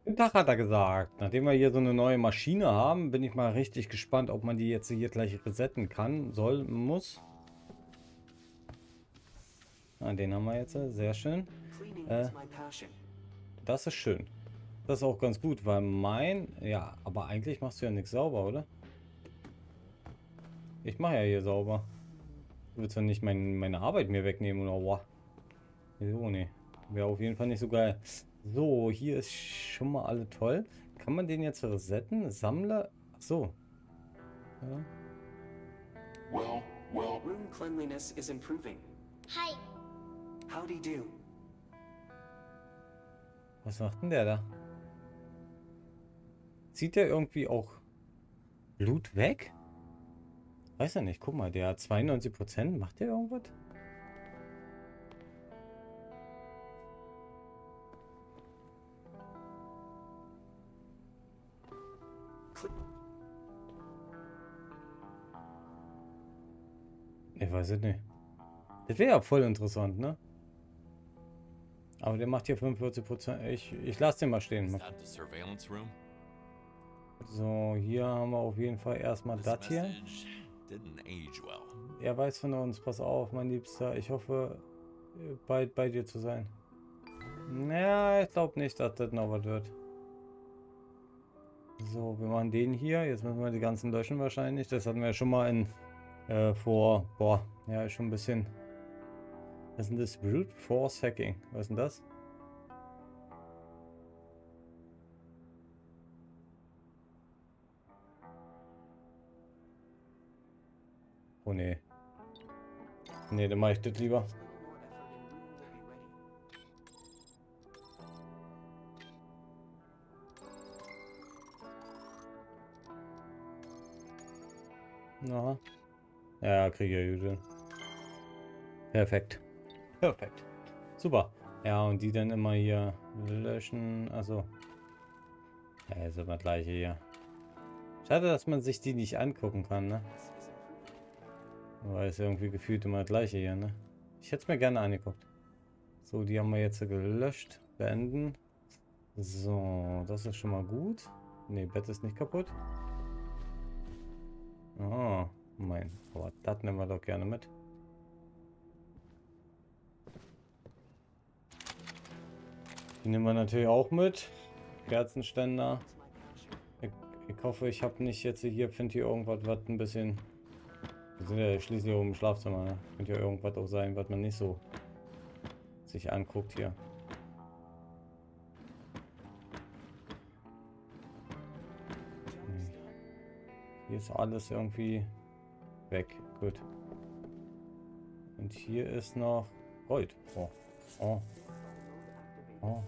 Guten Tag, hat er gesagt. Nachdem wir hier so eine neue Maschine haben, bin ich mal richtig gespannt, ob man die jetzt hier gleich resetten kann, soll, muss. Ah, den haben wir jetzt. Sehr schön. Cleaning Äh, is my passion. Das ist schön. Das ist auch ganz gut, weil mein... Ja, aber eigentlich machst du ja nichts sauber, oder? Ich mache ja hier sauber. Du willst ja nicht meine Arbeit mir wegnehmen, oder? Wow. So, nee. Wäre auf jeden Fall nicht so geil. So, hier ist schon mal alle toll. Kann man den jetzt resetten? Sammler? Ach so. Ja. Room cleanliness is improving. Hi. Howdy do. Was macht denn der da? Zieht der irgendwie auch Blut weg? Weiß ja nicht. Guck mal, der hat 92%. Macht der irgendwas? Cle Ich weiß es nicht. Das wäre ja voll interessant, ne? Aber der macht hier 45%. Ich lasse den mal stehen. Is that the surveillance room? So, hier haben wir auf jeden Fall erstmal This das hier. message didn't age well. Er weiß von uns. Pass auf, mein Liebster. Ich hoffe, bald bei dir zu sein. Naja, ich glaube nicht, dass das noch was wird. So, wir machen den hier. Jetzt müssen wir die ganzen löschen wahrscheinlich. Das hatten wir ja schon mal in vor... Boah, ja, ist schon ein bisschen... Was ist denn das? Brute Force Hacking. Was ist denn das? Oh nee. Nee, dann mache ich das lieber. Aha. Ja, kriege ich ja gut hin. Perfekt. Perfekt. Super. Ja, und die dann immer hier löschen. Also. Ja, ist immer das gleiche hier. Schade, dass man sich die nicht angucken kann, ne? Weil es irgendwie gefühlt immer das gleiche hier, ne? Ich hätte es mir gerne angeguckt. So, die haben wir jetzt gelöscht. Beenden. So, das ist schon mal gut. Ne, Bett ist nicht kaputt. Oh, mein. Aber das nehmen wir doch gerne mit. Die nehmen wir natürlich auch mit. Kerzenständer. Ich, ich hoffe, ich habe nicht jetzt hier, finde hier irgendwas, was ein bisschen... Wir sind ja schließlich oben im Schlafzimmer, ne? Könnte ja irgendwas auch sein, was man nicht so sich anguckt hier. Hier ist alles irgendwie weg. Gut. Und hier ist noch Gold. Oh. Oh. Oh.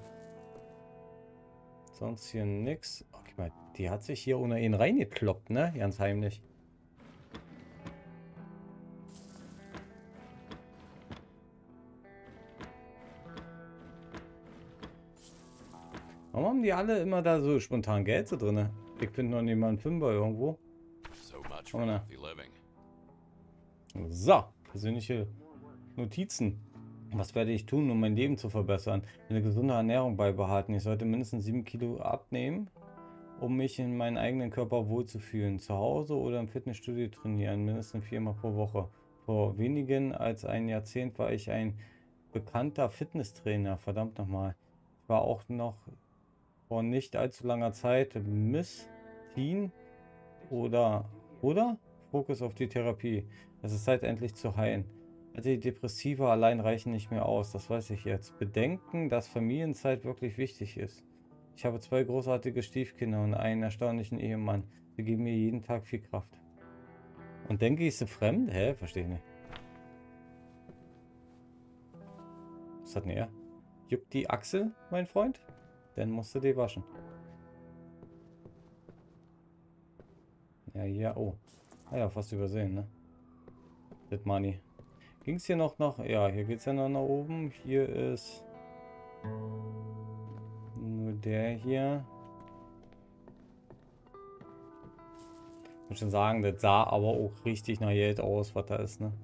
Sonst hier nix. Okay, mal, die hat sich hier ohne ihn reingekloppt, ne? Ganz heimlich. Warum haben die alle immer da so spontan Geld so drin? Ich finde noch nicht mal einen Fünfer irgendwo. So much Oh for ne. healthy living. So, persönliche Notizen. Was werde ich tun, um mein Leben zu verbessern? Eine gesunde Ernährung beibehalten. Ich sollte mindestens 7 Kilo abnehmen, um mich in meinem eigenen Körper wohlzufühlen. Zu Hause oder im Fitnessstudio trainieren, mindestens 4-mal pro Woche. Vor wenigen als ein Jahrzehnt war ich ein bekannter Fitnesstrainer. Verdammt nochmal. Ich war auch noch vor nicht allzu langer Zeit Miss Teen oder Fokus auf die Therapie. Es ist Zeit endlich zu heilen. Antidepressiva allein reichen nicht mehr aus, das weiß ich jetzt. Bedenken, dass Familienzeit wirklich wichtig ist. Ich habe 2 großartige Stiefkinder und einen erstaunlichen Ehemann. Sie geben mir jeden Tag viel Kraft. Und denke ich, sie fremd? Hä? Verstehe ich nicht. Was hat denn er? Juckt die Achsel, mein Freund? Dann musst du die waschen. Ja, ja, oh. Ah ja, fast übersehen, ne? Das Money. Ging es hier noch? Ja, hier geht es ja noch nach oben. Hier ist nur der hier. Ich muss schon sagen, das sah aber auch richtig nach Geld aus, was da ist, ne?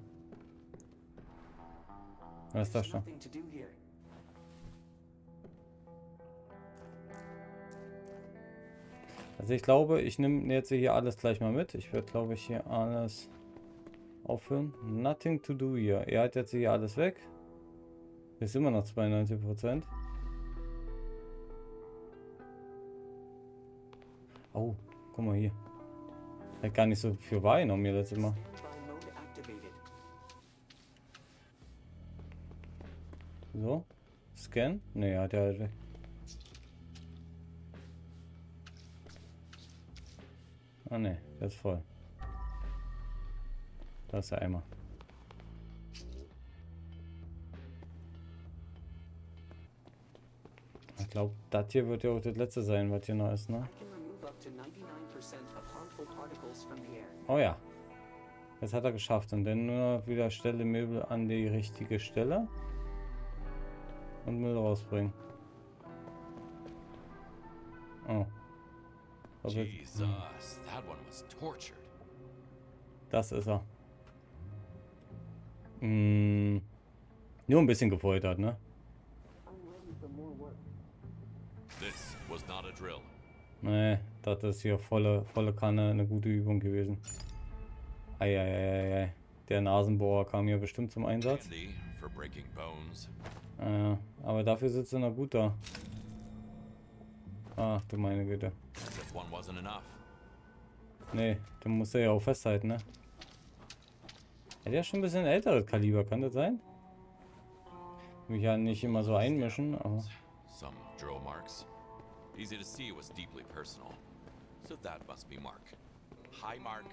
Was ist das There's schon? nothing to do here. Also ich glaube, ich nehme jetzt hier alles gleich mal mit. Ich werde, glaube ich, hier alles auffüllen. Nothing to do hier. Er hat jetzt hier alles weg. Ist immer noch 92%. Oh, guck mal hier. Er hat gar nicht so viel wahrgenommen mir letztes Mal. Standby mode activated. So. Scan? Ne, hat er halt weg. Ah ne, der ist voll. Da ist der Eimer. Ich glaube, das hier wird ja auch das letzte sein, was hier noch ist, ne? I can remove up to 99% of harmful particles from the air. Oh ja. Das hat er geschafft. Und dann nur noch wieder Stelle Möbel an die richtige Stelle. Und Müll rausbringen. Oh. Aber Jesus, that one was tortured. das ist er. Hm. Nur ein bisschen gefoltert, ne? This was not a drill. Nee, das ist hier volle Kanne eine gute Übung gewesen. Eieieiei. Der Nasenbohrer kam hier bestimmt zum Einsatz. Handy for breaking bones. Aber dafür sitzt er noch gut da. Ach du meine Güte. As if one wasn't enough. Nee, den muss er ja auch festhalten, ne? Hat ja schon ein bisschen älteres Kaliber, kann das sein? Mich ja nicht immer so einmischen, aber... Some drill marks. Easy to see it was deeply personal. So that must be Mark. Hi, Mark.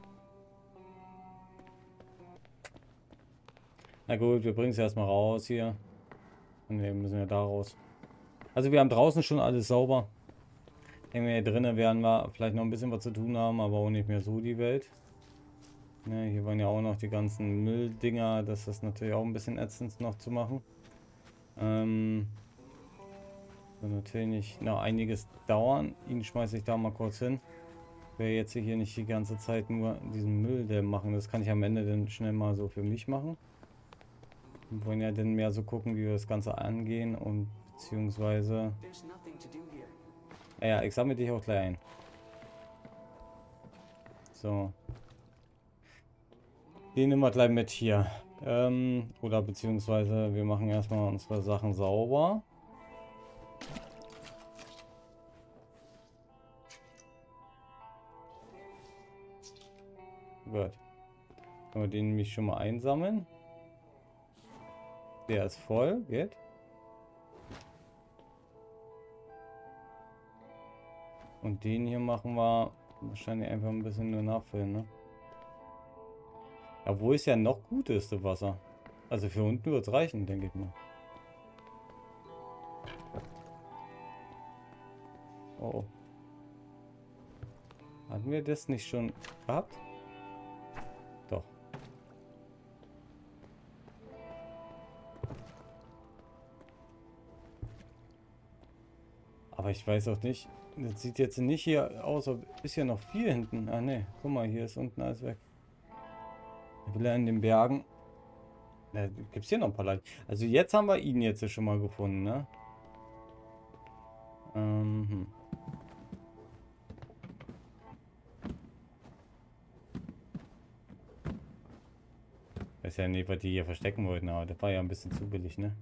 Na gut, wir bringen es erstmal raus hier. Und wir müssen ja da raus. Also wir haben draußen schon alles sauber. Hier drinnen werden wir vielleicht noch ein bisschen was zu tun haben, aber auch nicht mehr so die Welt. Ne, hier waren ja auch noch die ganzen Mülldinger. Das ist natürlich auch ein bisschen ätzend noch zu machen. Wird natürlich noch einiges dauern. Ihn schmeiße ich da mal kurz hin. Wer jetzt hier nicht die ganze Zeit nur diesen Müll machen, das kann ich am Ende dann schnell mal so für mich machen. Wir wollen ja dann mehr so gucken, wie wir das Ganze angehen und beziehungsweise... There's nothing to do here. Ja, ich sammle dich auch gleich ein. So. Den nehmen wir gleich mit hier. Oder beziehungsweise wir machen erstmal unsere Sachen sauber. Gut. Können wir den nämlich schon mal einsammeln. Der ist voll, geht. Und den hier machen wir wahrscheinlich einfach ein bisschen nur nachfüllen, ne? Obwohl es ja noch gut ist, das Wasser. Also für unten wird es reichen, denke ich mal. Oh. Hatten wir das nicht schon gehabt? Doch. Aber ich weiß auch nicht. Das sieht jetzt nicht hier aus, als ist ja noch viel hinten. Ah ne, guck mal, hier ist unten alles weg. Wieder in den Bergen. Da gibt es hier noch ein paar Leute. Also jetzt haben wir ihn jetzt schon mal gefunden, ne? Weiß ja nicht, was die hier verstecken wollten, aber das war ja ein bisschen zu billig, ne?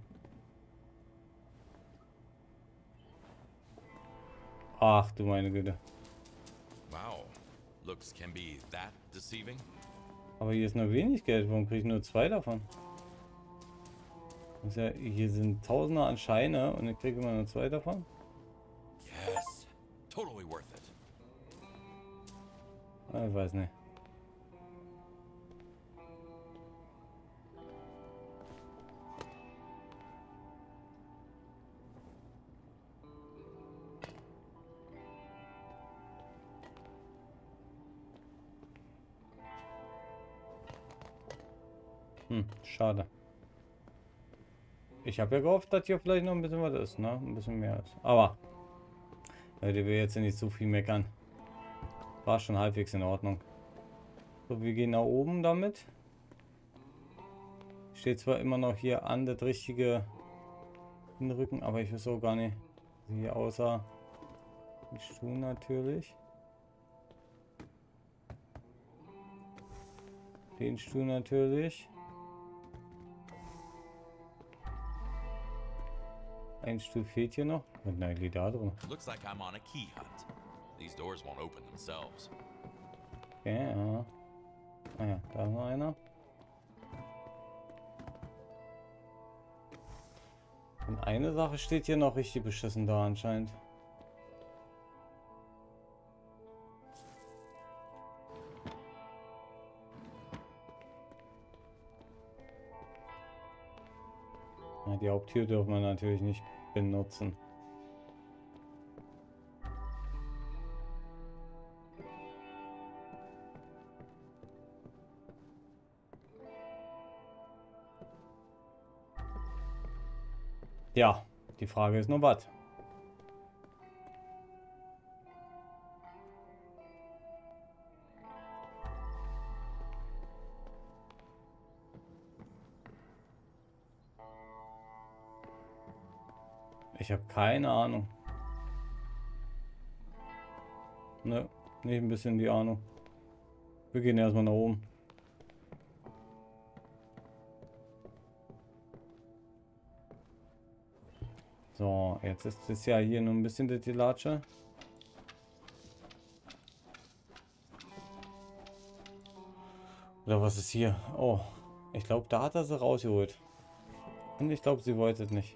Ach du meine Güte. Wow. Looks can be that deceiving. Aber hier ist nur wenig Geld. Warum kriege ich nur 2 davon? Das ist ja, hier sind Tausender an Scheine und ich kriege immer nur 2 davon. Yes. Totally worth it. Ich weiß nicht. Schade. Ich habe ja gehofft, dass hier vielleicht noch ein bisschen was ist, ne? Ein bisschen mehr ist. Aber Leute, will jetzt nicht zu viel meckern. War schon halbwegs in Ordnung. So, wir gehen nach oben damit. Steht zwar immer noch hier an, das richtige Hinrücken, aber ich weiß auch gar nicht, wie hier aussah. Den Stuhl natürlich. Den Stuhl natürlich. Ein Stuhl fehlt hier noch. Und nein, die da drin. Looks like I'm on a key hunt. These doors won't open themselves. Okay, ja. Ah ja, da ist noch einer. Und eine Sache steht hier noch richtig beschissen da anscheinend. Ja, die Haupttür dürfen wir natürlich nicht benutzen. Ja, die Frage ist nur was. Ich habe keine Ahnung. Ne, nicht ein bisschen die Ahnung. Wir gehen erstmal nach oben. So, jetzt ist es ja hier nur ein bisschen die Latsche. Oder was ist hier? Oh, ich glaube, da hat er sie rausgeholt. Und ich glaube, sie wollte es nicht.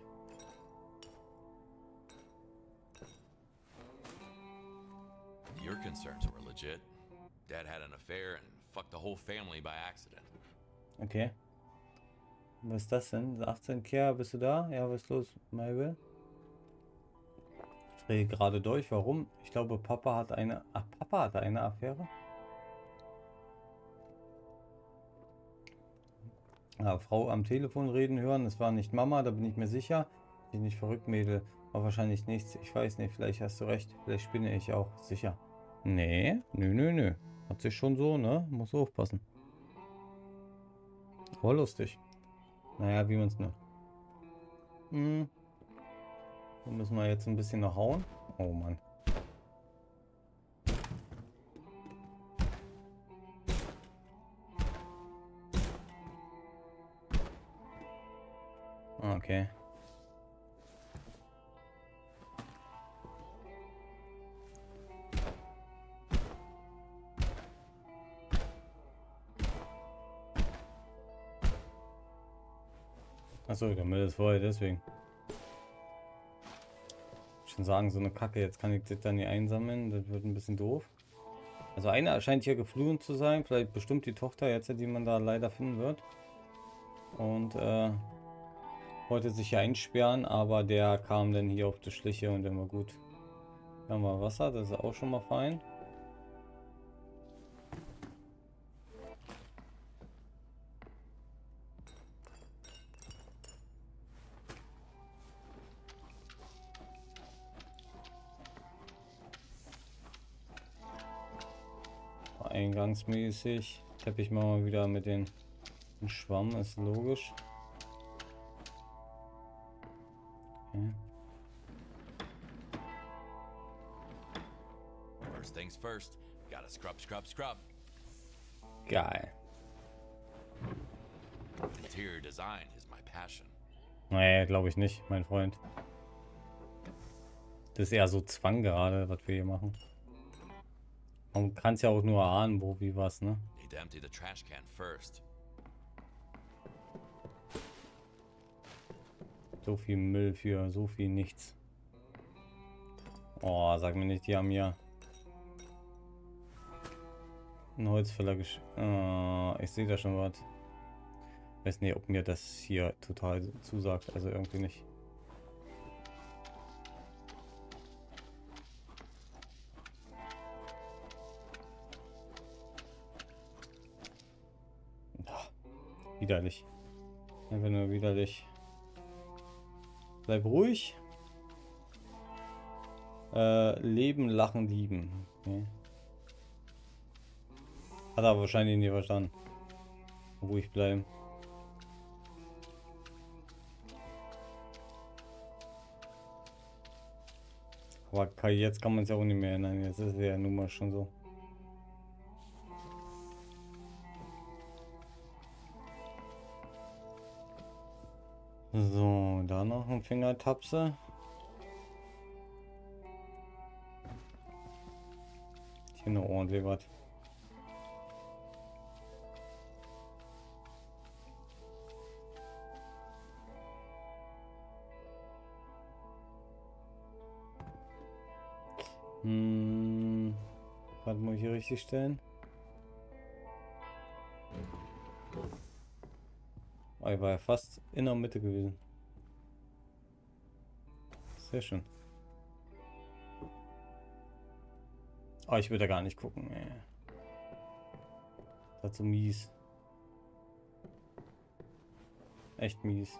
Your concerns were legit. Dad had an affair and fucked the whole family by accident. Okay. Was ist das denn? 18 Kerl, bist du da? Ja, was ist los, Mabel? Ich drehe gerade durch. Warum? Ich glaube, Papa hat eine... Ach, Papa hatte eine Affäre? Ja, Frau am Telefon reden hören. Es war nicht Mama, da bin ich mir sicher. Bin nicht verrückt, Mädel. War wahrscheinlich nichts. Ich weiß nicht, vielleicht hast du recht. Vielleicht spinne ich auch. Sicher. Nee, nö. Hat sich schon so, ne? Muss aufpassen. War lustig. Naja, wie man es nennt. Dann müssen wir jetzt ein bisschen noch hauen. Oh Mann. Okay. Achso, der Müll ist voll, deswegen. Schon sagen, so eine Kacke, jetzt kann ich das dann nicht einsammeln, das wird ein bisschen doof. Also einer scheint hier geflohen zu sein, vielleicht bestimmt die Tochter jetzt, die man da leider finden wird. Und wollte sich hier einsperren, aber der kam dann hier auf die Schliche und dann war gut. Hier haben wir Wasser, das ist auch schon mal fein. Eingangsmäßig. Teppich machen wir wieder mit den Schwamm, ist logisch. Okay. First things first, gotta scrub. Geil. Interior design is my passion. Nee, glaube ich nicht, mein Freund. Das ist eher so Zwang gerade, was wir hier machen. Man kann es ja auch nur ahnen, wo, wie, was, ne? Need to empty the trash can first. So viel Müll für so viel nichts. Oh, sag mir nicht, die haben ja einen Holzfäller ich sehe da schon was. Weiß nicht, ob mir das hier total zusagt, also irgendwie nicht. Widerlich. Einfach nur widerlich. Bleib ruhig. Leben, lachen, lieben. Okay. Hat er wahrscheinlich nie verstanden. Ruhig bleiben. Aber jetzt kann man es ja auch nicht mehr ändern. Jetzt ist es ja nun mal schon so. So, da noch ein Fingertapse. Hier noch ordentlich was. Was muss ich hier richtig stellen? Oh, ich war ja fast in der Mitte gewesen. Sehr schön. Oh, ich würde da gar nicht gucken. Ey. Das ist so mies. Echt mies.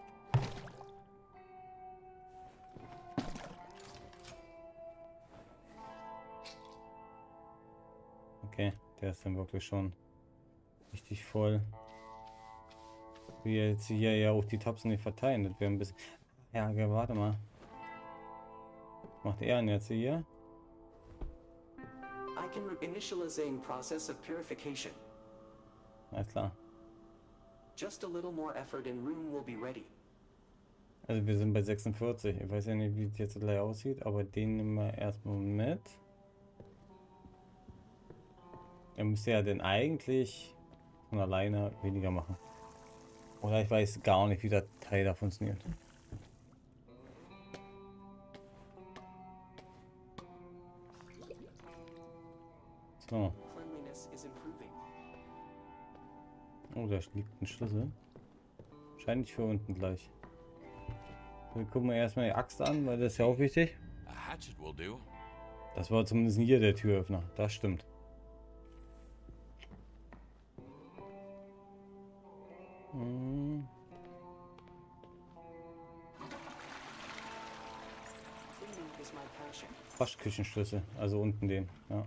Okay, der ist dann wirklich schon richtig voll. Wie jetzt hier ja auch die Tapsen nicht verteilen. Das wäre ein bisschen. Ja, warte mal. Was macht er denn jetzt hier? I can initializing process of purification. Alles klar. Just a little more effort and room will be ready. Also wir sind bei 46. Ich weiß ja nicht, wie es jetzt gleich aussieht, aber den nehmen wir erstmal mit. Er müsste ja denn eigentlich von alleine weniger machen. Oder ich weiß gar nicht, wie der Teil da funktioniert. So. Cleanliness is improving. Oh, da liegt ein Schlüssel. Wahrscheinlich für unten gleich. Wir gucken erstmal die Axt an, weil das ist ja auch wichtig. A hatchet will do. Das war zumindest hier der Türöffner. Das stimmt. Cleaning is my passion. Waschküchenschlüssel, also unten den. Ja.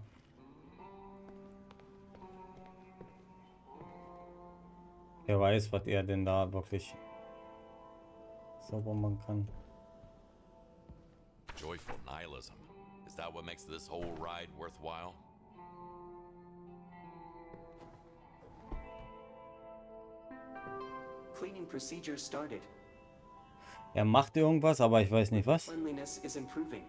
Wer weiß, was er denn da wirklich sauber machen kann. Joyful nihilism. Is that what makes this whole ride worthwhile? Cleaning procedure started. Er macht irgendwas, aber ich weiß nicht was. Cleanliness is improving.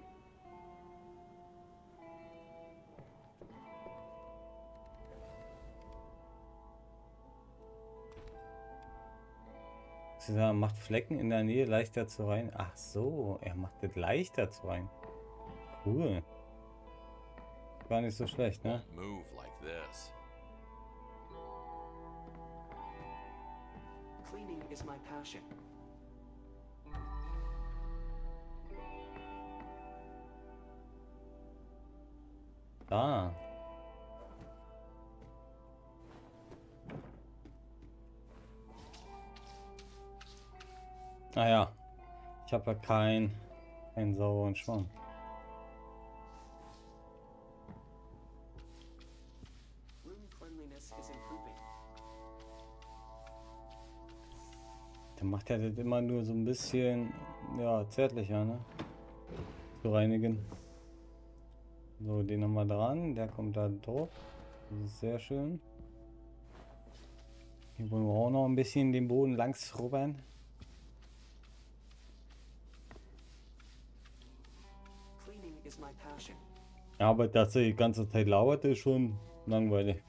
Er macht Flecken in der Nähe leichter zu rein. Ach so, er macht es leichter zu rein. Cool. Gar nicht so schlecht, ne? Move like this. Cleaning is my passion. Da. Naja, ich habe ja keinen sauberen Schwamm. Room cleanliness is improving. Der macht ja das immer nur so ein bisschen, ja, zärtlicher, ne? Zu reinigen. So, den haben wir dran. Der kommt da drauf. Das ist sehr schön. Hier wollen wir auch noch ein bisschen den Boden langs rubbern. Cleaning is my passion. Ja, aber dass er die ganze Zeit lauert, ist schon langweilig.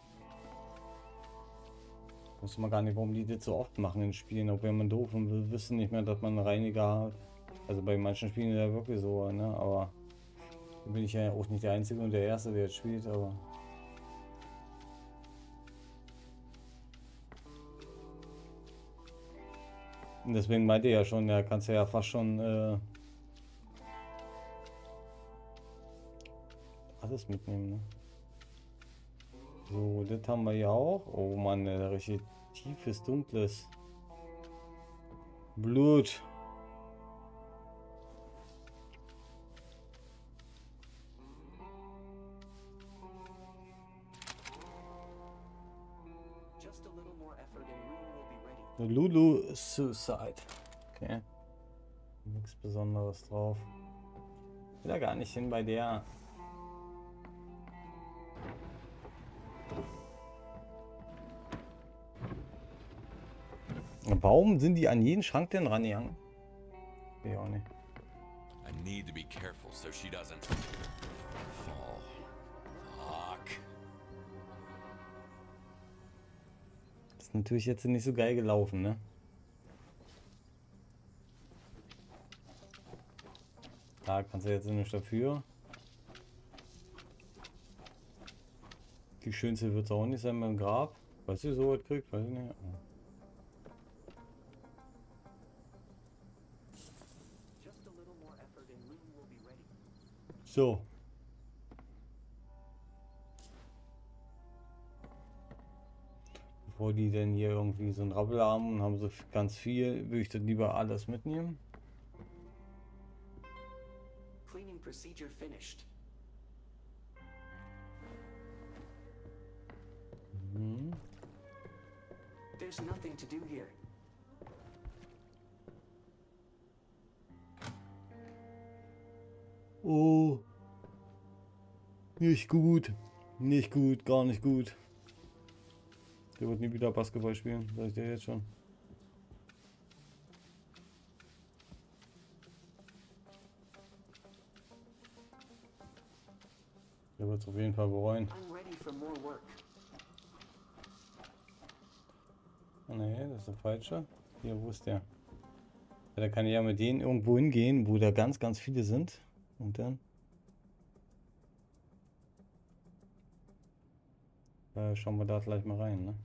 Muss man gar nicht, warum die das so oft machen in Spielen. Auch wenn man doof und wir wissen nicht mehr, dass man einen Reiniger hat. Also bei manchen Spielen ist ja wirklich so, ne? Aber da bin ich ja auch nicht der Einzige und der Erste, der jetzt spielt, aber. Und deswegen meinte er ja schon, da kannst du ja fast schon alles mitnehmen, ne? So, das haben wir ja auch. Oh Mann, richtig tiefes, dunkles Blut. Just a little more effort and room will be ready. Lulu Suicide. Okay. Nichts Besonderes drauf. will da gar nicht hin bei der. Warum sind die an jeden Schrank denn rangegangen? Ich auch nicht. I need to be careful so she doesn't fall. Fuck. Das ist natürlich jetzt nicht so geil gelaufen, ne? Da kannst du jetzt nicht dafür. Die schönste wird es auch nicht sein beim Grab. Weißt du, so was kriegt? Weiß ich nicht. Just a little more effort and Loon will be ready. So. Bevor die denn hier irgendwie so einen Rabbel haben und haben so ganz viel, würde ich das lieber alles mitnehmen. Cleaning procedure finished. Mhm. There's nothing to do here. Oh. Nicht gut. Nicht gut, gar nicht gut. Der wird nie wieder Basketball spielen, sag ich dir jetzt schon. Der wird es auf jeden Fall bereuen. I'm ready for more work. Oh, nee, das ist der falsche. Hier, wo ist der? Ja, da kann ich ja mit denen irgendwo hingehen, wo da ganz, ganz viele sind. Und dann schauen wir da gleich mal rein, ne?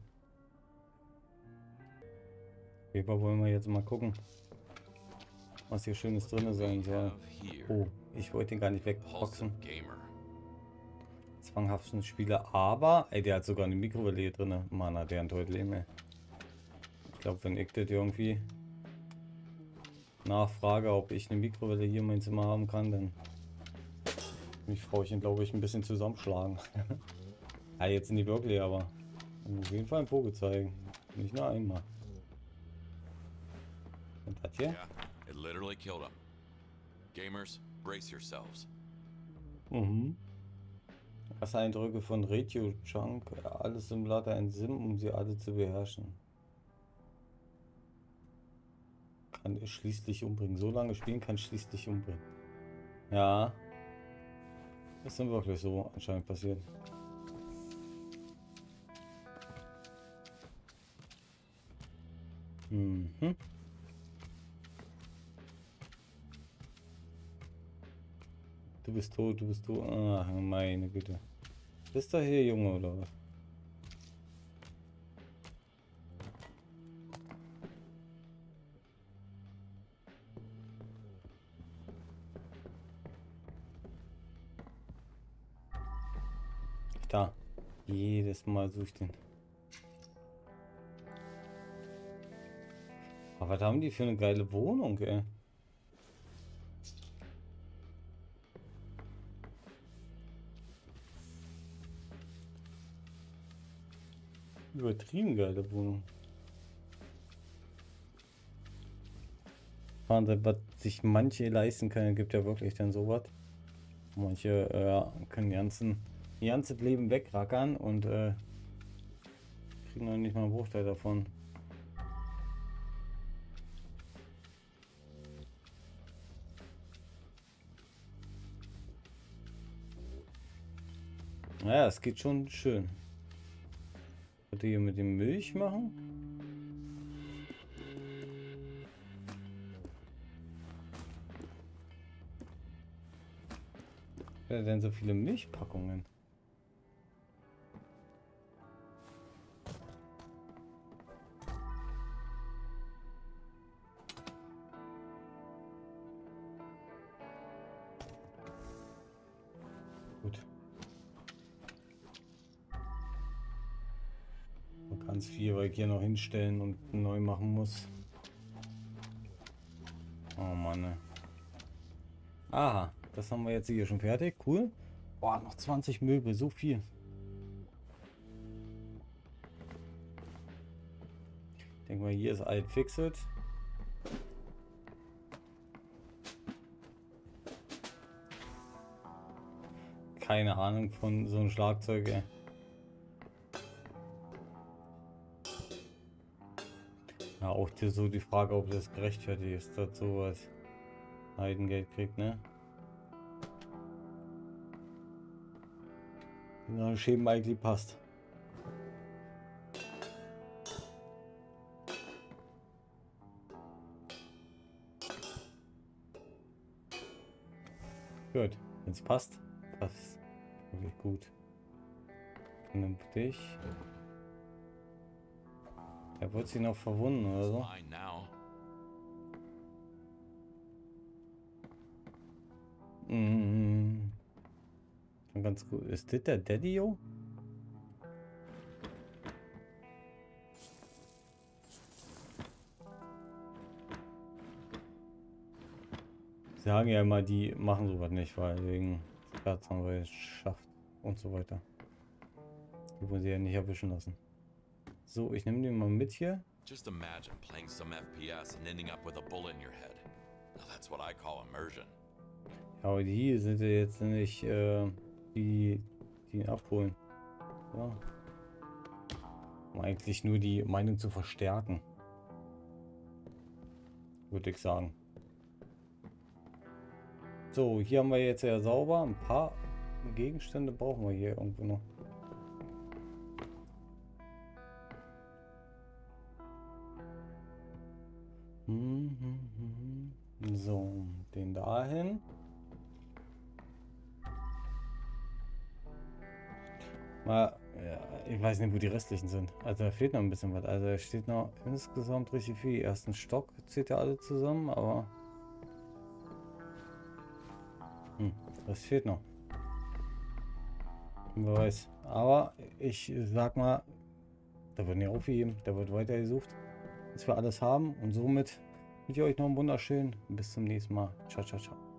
Weber wollen wir jetzt mal gucken, was hier Schönes drin sein soll. Oh, ich wollte ihn gar nicht wegboxen. Zwanghaften Spieler, aber ey, der hat sogar eine Mikrowelle hier drin. Mann, hat der ein teures Leben, ey. Ich glaube, wenn ich das irgendwie nachfrage, ob ich eine Mikrowelle hier in meinem Zimmer haben kann, dann mich Frauchen, glaube ich, ein bisschen zusammenschlagen. Ja, jetzt nicht wirklich, aber auf jeden Fall ein Vogel zeigen. Nicht nur einmal. Und das hier? Yeah, it literally killed him. Gamers, brace yourselves. Mhm. Eindrücke von Radio Junk, alles im Lader ein Sim, um sie alle zu beherrschen. Kann er schließlich umbringen. So lange spielen kann schließlich umbringen. Ja. Das ist dann wirklich so anscheinend passiert. Mhm. Du bist tot, du bist tot. Ach, meine Güte. Bist du hier, Junge, oder was? Da. Jedes Mal suche ich den. Aber was haben die für eine geile Wohnung, ey? Übertrieben geile Wohnung. Wahnsinn, was sich manche leisten können, gibt ja wirklich dann sowas. Manche können ihr ganzes Leben wegrackern und kriegen noch nicht mal einen Bruchteil davon. Naja, es geht schon schön. Was wir hier mit dem Milch machen? Wer denn so viele Milchpackungen? Gut. Ganz viel, weil ich hier noch hinstellen und neu machen muss. Oh Mann. Ne. Aha, das haben wir jetzt hier schon fertig. Cool. Boah, noch 20 Möbel, so viel. Ich denke mal, hier ist alt fixed. keine Ahnung von so einem Schlagzeug, ey. Ja, auch so die Frage, ob das gerechtfertigt ist, dass sowas Heidengeld kriegt, ne? Ja, Schämen eigentlich passt. Gut, wenn es passt, passt wirklich gut. Vernünftig. Er wollte sich noch verwunden oder so. Mine now. Schon ganz gut. Ist das der Daddy-O? Sie sagen ja immer, die machen sowas nicht, weil wegen Staatsanwaltschaft und so weiter. Die wollen sie ja nicht erwischen lassen. So, ich nehme den mal mit hier. Just imagine playing some FPS and ending up with a bullet in your head. Now that's what I call immersion. Ja, aber die sind ja jetzt nicht die ihn abholen. Ja. Um eigentlich nur die Meinung zu verstärken. Würde ich sagen. So, hier haben wir jetzt ja sauber. Ein paar Gegenstände brauchen wir hier irgendwo noch. So, den dahin. Mal, ja, ich weiß nicht, wo die restlichen sind. Also da fehlt noch ein bisschen was. Also da steht noch insgesamt richtig viel. Ersten Stock zählt ja alle zusammen, aber das fehlt noch. Wer weiß. Aber ich sag mal, da wird nicht aufgegeben, da wird weiter gesucht, bis wir alles haben. Und somit wünsche ich euch noch einen wunderschönen. Bis zum nächsten Mal. Ciao, ciao, ciao.